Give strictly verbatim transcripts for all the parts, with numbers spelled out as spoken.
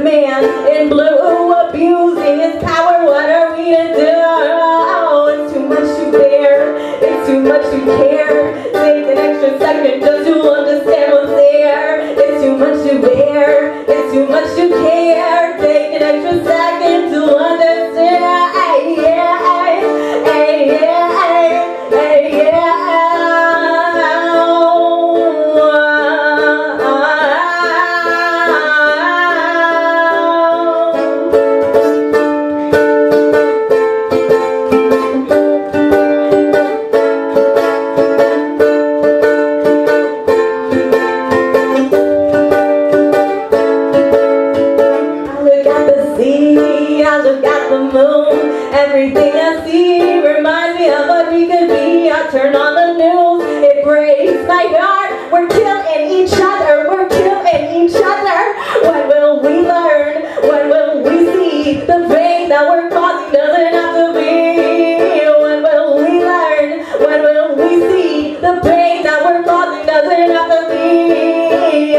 man in blue abusing his power. What are we to do? It's too much to bear. It's too much to care. Take an extra second just to understand what's there. It's too much to bear. It's too much to care. Take an extra second to understand. Hey, yeah, hey, hey, yeah, hey, hey, yeah. Everything I see reminds me of what we could be. I turn on the news, it breaks my heart. We're killing each other, we're killing each other. When will we learn? When will we see the pain that we're causing doesn't have to be? When will we learn? When will we see the pain that we're causing doesn't have to be?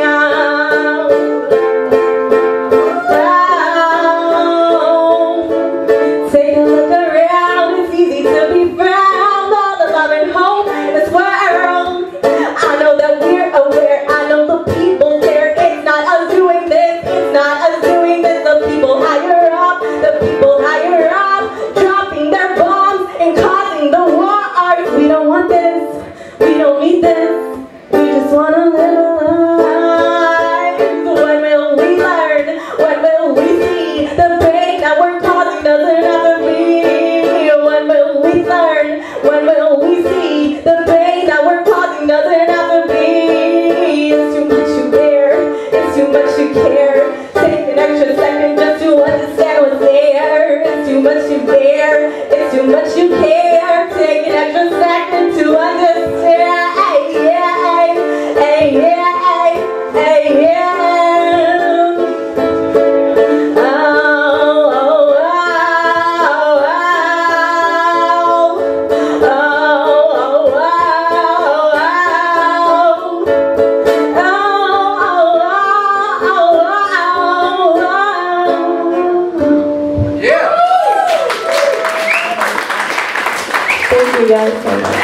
Thank you guys so much.